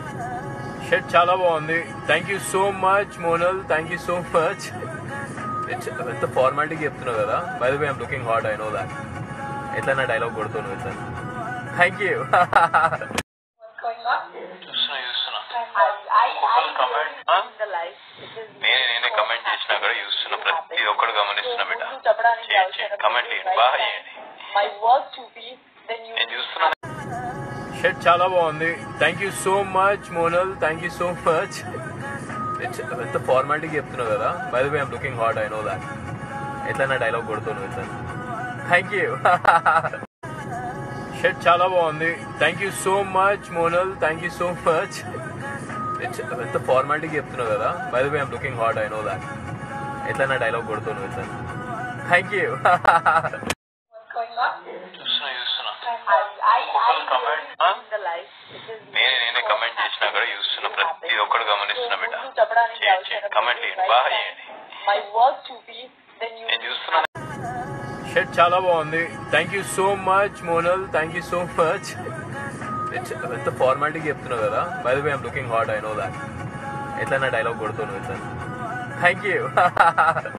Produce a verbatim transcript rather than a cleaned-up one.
Shirt చాలా బాగుంది. Thank you so much Monal, thank you so much. ఎంత ఫార్మాలిటీకి చెప్తున్నావు కదా. By the way I'm looking hot, I know that. ఎట్లా నా డైలాగ్ కొడుతున్నావు ఎట్లా. Thank you. నేను నేనే కమెంట్ చేసినా కూడా చూస్తున్నా, ప్రతి ఒక్కరు గమనిస్తున్నా బిడ్డ. కమెంట్ చేయండి, బాగా చేయండి. నేను చూస్తున్నా. షర్ట్ చాలా బాగుంది. Thank you so much Monal, thank you so much. ఎంత ఫార్మాలిటీకి చెప్తున్నావు కదా. By the way I'm looking hot, I know that. ఎట్లా నా డైలాగ్ కొడుతున్నావు ఎట్లా. Thank you. షర్ట్ చాలా బాగుంది. Thank you so much Monal, thank you so much. ఎంత ఫార్మాలిటీకి చెప్తున్నావు కదా. By the way I'm looking hot, I know that. ఎట్లా నా డైలాగ్ కొడుతున్నావు ఎట్లా. Thank you. నేను నేనే కమెంట్ చేసినా కూడా చూస్తున్నా, ప్రతి ఒక్కరు గమనిస్తున్నా బిడ్డ. కమెంట్ చేయండి, బాగా చేయండి. నేను చూస్తున్నా. షర్ట్ చాలా బాగుంది. Thank you so much Monal, thank you so much. ఎంత ఫార్మాలిటీకి చెప్తున్నావు కదా. By the way I'm looking hot, I know that. ఎట్లా నా డైలాగ్ కొడుతున్నావు ఎట్లా. Thank you.